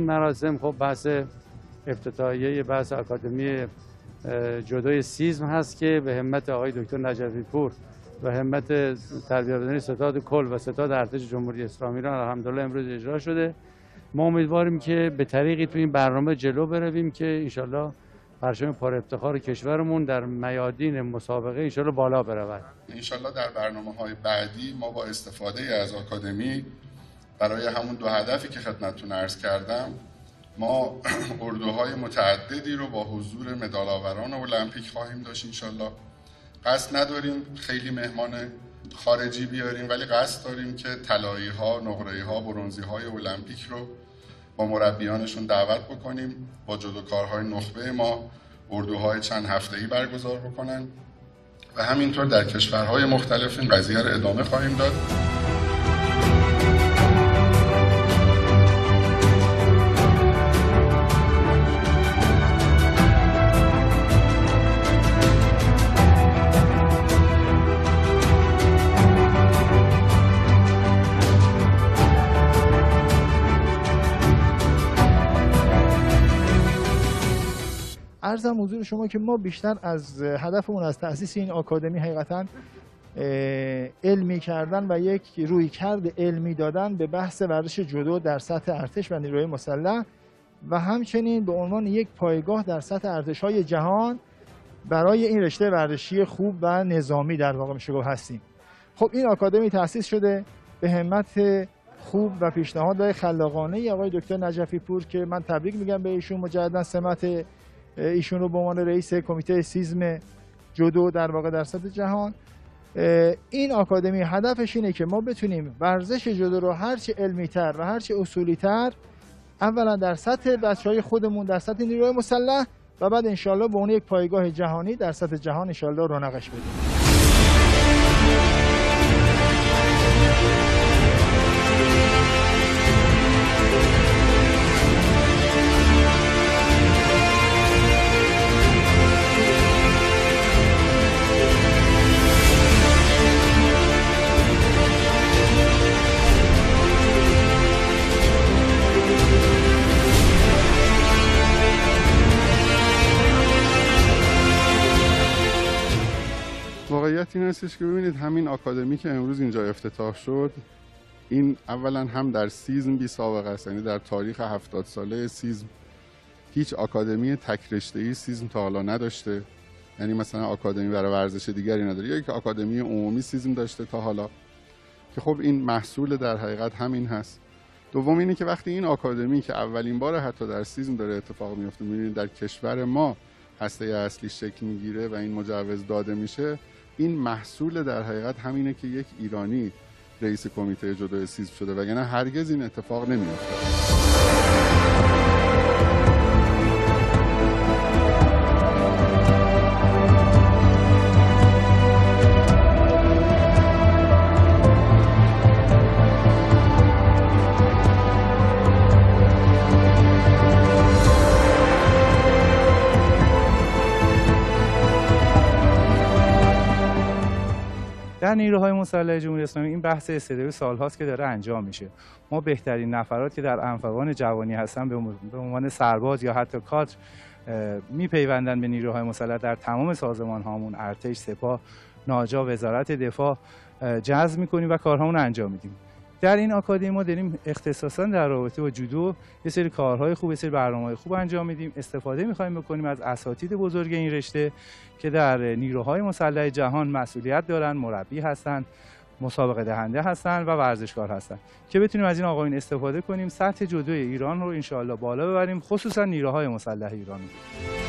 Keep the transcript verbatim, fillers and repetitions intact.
این مراسم خب بحث افتتاحیه بحث آکادمی جودوی سیزم هست که به همت آقای دکتر نجفیپور و همت تربیت بدنی ستاد کل و ستاد ارتش جمهوری اسلامی ایران الحمدلله امروز اجرا شده. ما امیدواریم که به طریقی تو این برنامه جلو برویم که انشالله پرچم پر افتخار کشورمون در میادین مسابقه انشالله بالا برود. انشالله در برنامه‌های بعدی ما با استفاده از آکادمی برای همون دو هدفی که خدمتتون عرض کردم ما اردوهای متعددی رو با حضور مدال‌آوران المپیک خواهیم داشت انشالله. قصد نداریم خیلی مهمان خارجی بیاریم، ولی قصد داریم که طلایی‌ها، نقره‌ها، برنزی‌های المپیک رو با مربیانشون دعوت بکنیم، با جودوکارهای نخبه ما اردوهای چند هفته‌ای برگزار بکنن و همینطور در کشورهای مختلف این قضیه رو ادامه خواهیم داد. عرضم حضور شما که ما بیشتر از هدفمون از تأسیس این آکادمی حقیقتاً علمی کردن و یک رویکرد علمی دادن به بحث ورزش جودو در سطح ارتش و نیروهای مسلح و همچنین به عنوان یک پایگاه در سطح ارتش‌های جهان برای این رشته ورزشی خوب و نظامی در واقع میشه گفت هستیم. خب این آکادمی تأسیس شده به همت خوب و پیشنهاد خلاقانه آقای دکتر نجفیپور که من تبریک میگم به ایشون، مجددا سمت ایشون رو به عنوان رئیس کمیته سیزم جودو در واقع در سطح جهان. این آکادمی هدفش اینه که ما بتونیم ورزش جودو رو هرچی علمی تر و هرچی اصولی تر اولا در سطح بچهای خودمون در سطح نیروهای مسلح و بعد انشالله به اون یک پایگاه جهانی در سطح جهان انشالله رونقش بدیم. واقعیت این هستش که ببینید همین آکادمی که امروز اینجا افتتاح شد این اولا هم در سیزم بی سابقه است، یعنی در تاریخ هفتاد ساله سیزم هیچ آکادمی تک رشته‌ای سیزم تا حالا نداشته، یعنی مثلا آکادمی برای ورزش دیگری نداره یا یک آکادمی عمومی سیزم داشته تا حالا که خب این محصول در حقیقت همین هست. دوم اینه که وقتی این آکادمی که اولین بار حتی در سیزم داره اتفاق میفته می‌بینید در کشور ما هسته اصلی شکل میگیره و این مجوز داده میشه، این محصول در حقیقت همینه که یک ایرانی رئیس کمیته جودو سیزم شده وگرنه هرگز این اتفاق نمی‌افتاد. در نیروهای مسلح جمهوری اسلامی این بحث استعدادی سالهاست که داره انجام میشه. ما بهترین نفرات که در انفوان جوانی هستن به عنوان سرباز یا حتی کادر میپیوندن به نیروهای مسلح در تمام سازمان هامون، ارتش، سپاه، ناجا، وزارت دفاع جذب میکنیم و کارهامون انجام میدیم. در این آکادمی ما داریم اختصاصا در رابطه با جودو یه سری کارهای خوب، یه سری برنامه‌های خوب انجام میدیم. استفاده می‌خوایم بکنیم از اساتید بزرگ این رشته که در نیروهای مسلح جهان مسئولیت دارن، مربی هستن، مسابقه دهنده هستن و ورزشکار هستن که بتونیم از این آقایون استفاده کنیم، سطح جودوی ایران رو انشاءالله بالا ببریم، خصوصا نیروهای مسلح ایران.